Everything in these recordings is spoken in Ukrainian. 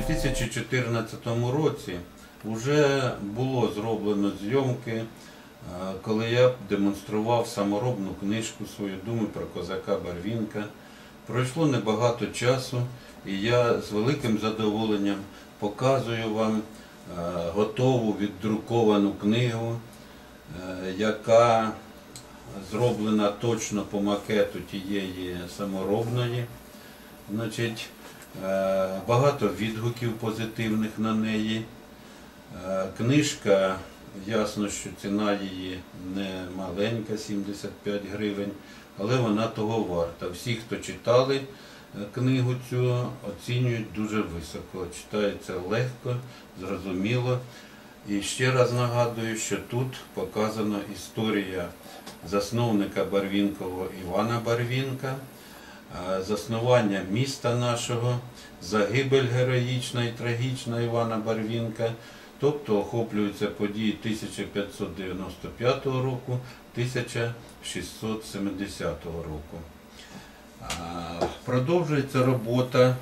2014 році вже було зроблено зйомки, коли я демонстрував саморобну книжку «Свої думи про козака Барвінка». Пройшло небагато часу, і я з великим задоволенням показую вам готову віддруковану книгу, яка зроблена точно по макету тієї саморобної. Значить, багато відгуків позитивних на неї. Книжка, ясно, що ціна її не маленька, 75 гривень, але вона того варта. Всі, хто читали книгу цю, оцінюють дуже високо. Читається легко, зрозуміло. І ще раз нагадую, що тут показана історія засновника Барвінкового Івана Барвінка, заснування міста нашого, загибель героїчна і трагічна Івана Барвінка, тобто охоплюються події 1595 року, 1670 року. Продовжується робота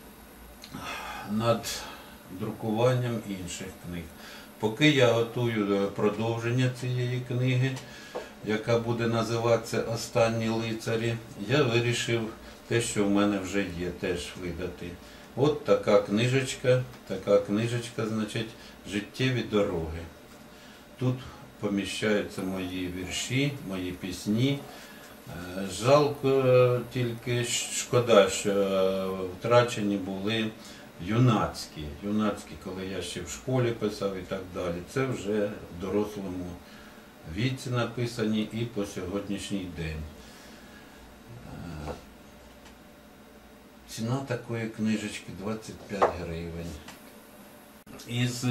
над друкуванням інших книг. Поки я готую продовження цієї книги, яка буде називатися «Останні лицарі», я вирішив те, що в мене вже є, теж видати. От така книжечка, значить, «Життєві дороги». Тут поміщаються мої вірші, мої пісні. Жалко тільки, шкода, що втрачені були юнацькі, коли я ще в школі писав і так далі. Це вже в дорослому віці написані і по сьогоднішній день. Ціна такої книжечки 25 гривень. Із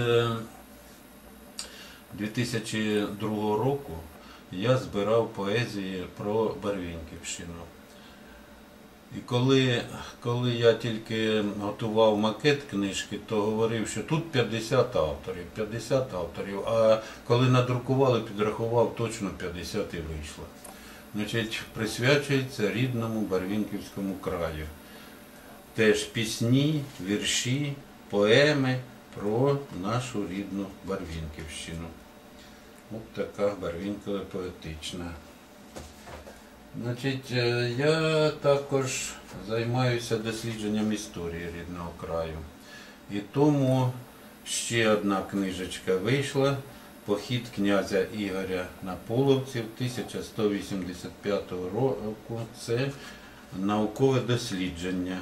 2002 року я збирав поезії про Барвінківщину. І коли я тільки готував макет книжки, то говорив, що тут 50 авторів, а коли надрукували, підрахував, точно 50 і вийшло. Значить, присвячується рідному Барвінківському краю. Теж пісні, вірші, поеми про нашу рідну Барвінківщину. От така Барвінкова поетична. Значить, я також займаюся дослідженням історії рідного краю. І тому ще одна книжечка вийшла «Похід князя Ігоря на Половців» 1185 року. Це наукове дослідження.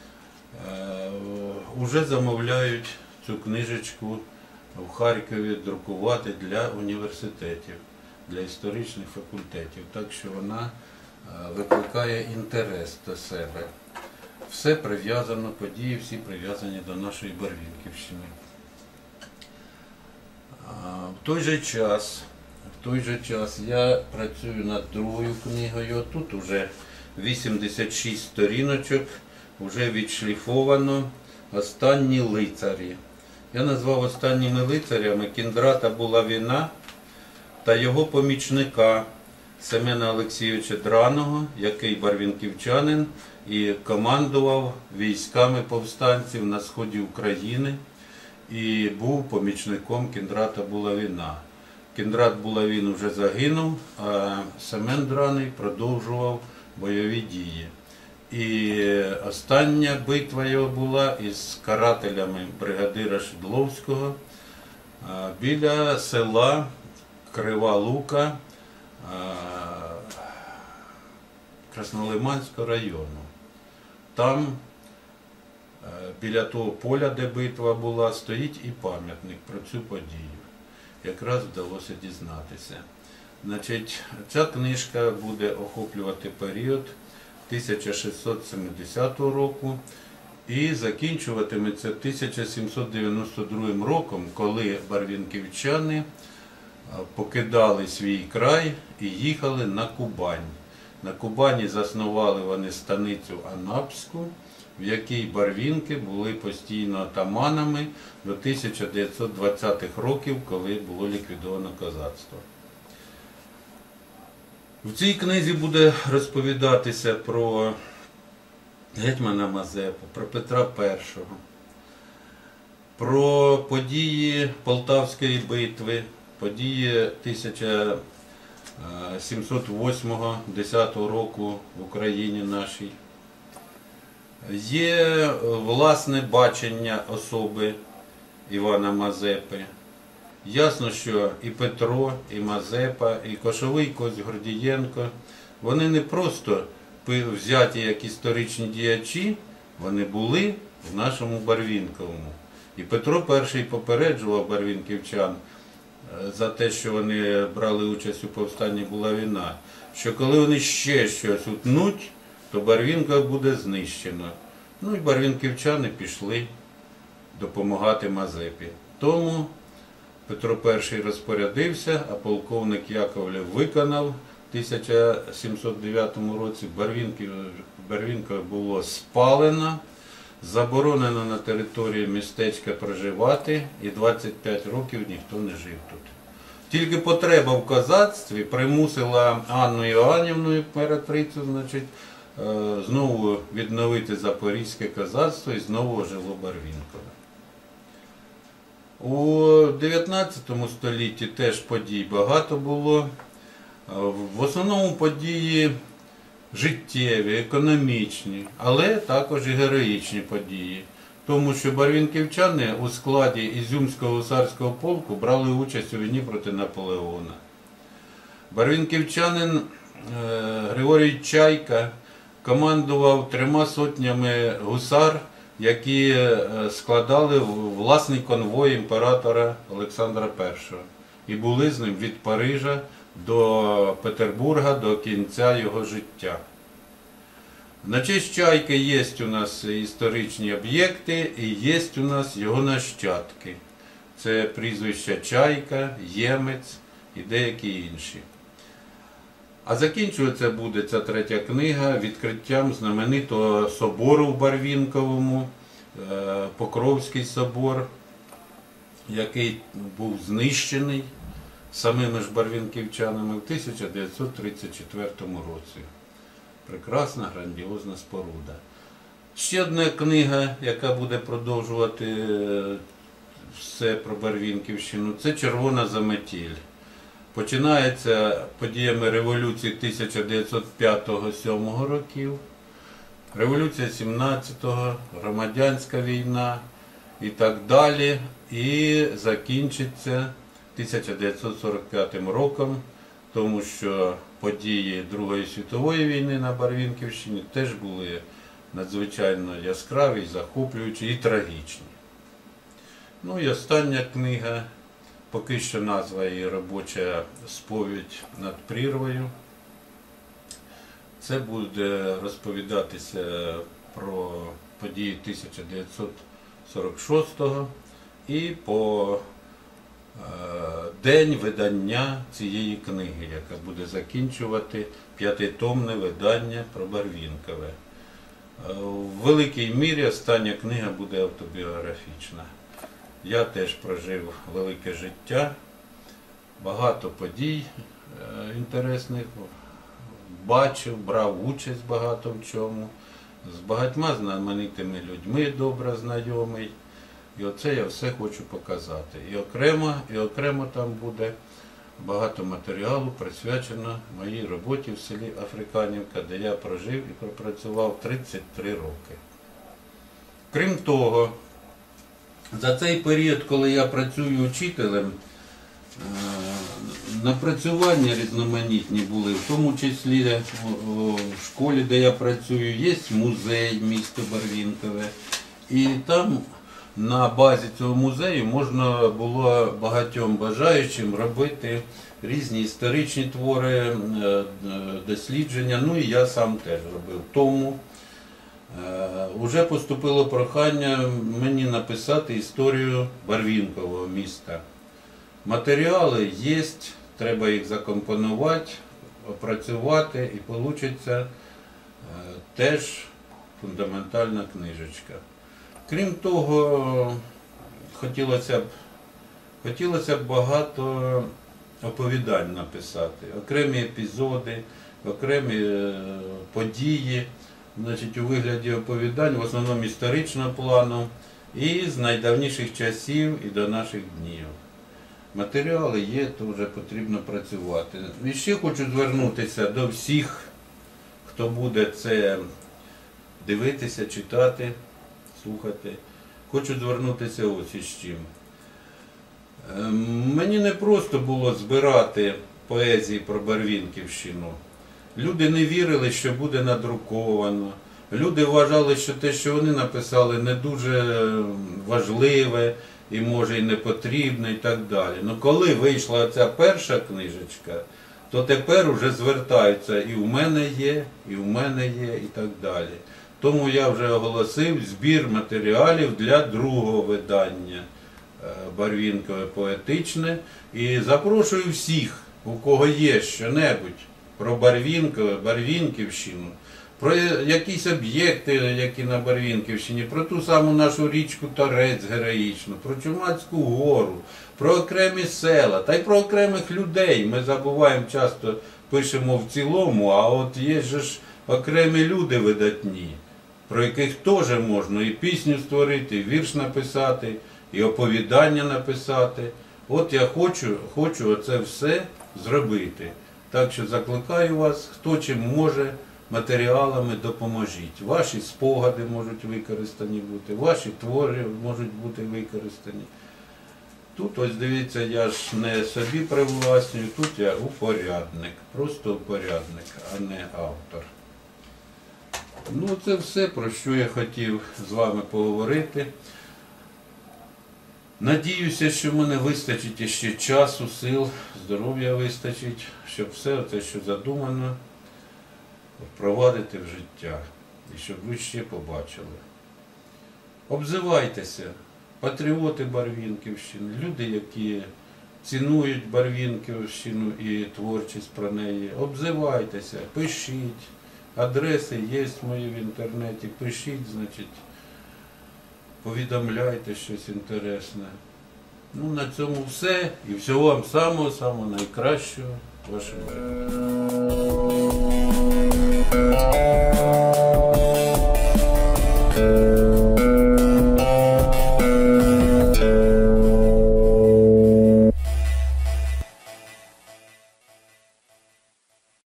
Уже замовляють цю книжечку в Харкові друкувати для університетів, для історичних факультетів. Так що вона викликає інтерес до себе. Все прив'язано, події всі прив'язані до нашої Барвінківщини. В той же час я працюю над другою книгою. Тут уже 86 сторіночок, вже відшліфовано «Останні лицарі». Я назвав останніми лицарями Кіндрата Булавіна та його помічника Семена Олексійовича Драного, який барвінківчанин і командував військами повстанців на сході України і був помічником Кіндрата Булавіна. Кіндрат Булавін вже загинув, а Семен Драний продовжував бойові дії. І остання битва його була із карателями бригадира Шедловського біля села Крива Лука Краснолиманського району. Там, біля того поля, де битва була, стоїть і пам'ятник про цю подію. Якраз вдалося дізнатися. Значить, ця книжка буде охоплювати період 1670 року і закінчуватиметься 1792 роком, коли барвінківчани покидали свій край і їхали на Кубань. На Кубані заснували вони станицю Анапську, в якій барвінки були постійно атаманами до 1920-х років, коли було ліквідовано козацтво. В цій книзі буде розповідатися про гетьмана Мазепу, про Петра І, про події Полтавської битви, події 1708-10 року в Україні нашій. Є власне бачення особи Івана Мазепи. Ясно, що і Петро, і Мазепа, і Кошовий Кость Гордієнко, вони не просто взяті як історичні діячі, вони були в нашому Барвінковому. І Петро І попереджував барвінківчан за те, що вони брали участь у повстанні «Булавіна», що коли вони ще щось утнуть, то Барвінков буде знищено. Ну і барвінківчани пішли допомагати Мазепі. Тому Петро І розпорядився, а полковник Яковлев виконав в 1709 році. Барвінкове було спалено, заборонено на території містечка проживати, і 25 років ніхто не жив тут. Тільки потреба в козацтві примусила Анну Іоаннівну, імператрицю, знову відновити запорізьке козацтво і знову ожило Барвінкове. У 19 столітті теж подій багато було. В основному події життєві, економічні, але також і героїчні події. Тому що барвінківчани у складі Ізюмського гусарського полку брали участь у війні проти Наполеона. Барвінківчанин Григорій Чайка командував 3 сотнями гусар, які складали власний конвой імператора Олександра І. І були з ним від Парижа до Петербурга до кінця його життя. На честь Чайки є у нас історичні об'єкти і є у нас його нащадки. Це прізвища Чайка, Ємець і деякі інші. А закінчується буде ця 3-я книга відкриттям знаменитого собору в Барвінковому, Покровський собор, який був знищений самими ж барвінківчанами в 1934 році. Прекрасна, грандіозна споруда. Ще одна книга, яка буде продовжувати все про Барвінківщину, це «Червона заметіль». Починається подіями революції 1905-1907 років, революція 17-го, громадянська війна і так далі. І закінчиться 1945 роком, тому що події Другої світової війни на Барвінківщині теж були надзвичайно яскраві, захоплюючі і трагічні. Ну і остання книга, поки що назва її «Робоча сповідь над прірвою». Це буде розповідатися про події 1946-го і по день видання цієї книги, яка буде закінчувати 5-томне видання про Барвінкове. В великій мірі остання книга буде автобіографічна. Я теж прожив велике життя, багато подій інтересних бачив, брав участь багато в чому, з багатьма знаменитими людьми добре знайомий. І оце я все хочу показати. І окремо там буде багато матеріалу, присвячено моїй роботі в селі Африканівка, де я прожив і пропрацював 33 роки. Крім того, за цей період, коли я працюю учителем, напрацювання різноманітні були, в тому числі в школі, де я працюю, є музей міста Барвінкове. І там на базі цього музею можна було багатьом бажаючим робити різні історичні твори, дослідження, ну і я сам теж робив. Тому вже поступило прохання мені написати історію Барвінкового міста. Матеріали є, треба їх закомпонувати, опрацювати і вийде теж фундаментальна книжечка. Крім того, хотілося б багато оповідань написати, окремі епізоди, окремі події, у вигляді оповідань, в основному історичного плану, і з найдавніших часів і до наших днів. Матеріали є, то вже потрібно працювати. І ще хочу звернутися до всіх, хто буде це дивитися, читати, слухати. Хочу звернутися ось із чим. Мені не просто було збирати поезії про Барвінківщину. Люди не вірили, що буде надруковано. Люди вважали, що те, що вони написали, не дуже важливе і, може, і не потрібне і так далі. Ну, коли вийшла ця перша книжечка, то тепер уже звертаються і в мене є, і в мене є, і так далі. Тому я вже оголосив збір матеріалів для другого видання Барвінкове поетичне. І запрошую всіх, у кого є щонебудь про Барвінкове, Барвінківщину, про якісь об'єкти, які на Барвінківщині, про ту саму нашу річку Торець героїчну, про Чумацьку гору, про окремі села, та й про окремих людей. Ми забуваємо, часто пишемо в цілому, а от є ж окремі люди видатні, про яких теж можна і пісню створити, і вірш написати, і оповідання написати. От я хочу оце все зробити. Так що закликаю вас, хто чим може, матеріалами допоможіть. Ваші спогади можуть використані бути, ваші твори можуть бути використані. Тут, ось дивіться, я ж не собі привласнюю, тут я упорядник, просто упорядник, а не автор. Ну, це все, про що я хотів з вами поговорити. Надіюся, що в мене вистачить ще часу, сил, здоров'я вистачить, щоб все те, що задумано, впровадити в життя. І щоб ви ще побачили. Обзивайтеся, патріоти Барвінківщини, люди, які цінують Барвінківщину і творчість про неї. Обзивайтеся, пишіть. Адреси є мої в інтернеті, пишіть, значить, повідомляйте щось інтересне. Ну, на цьому все. І всього вам самого найкращого. Ваше.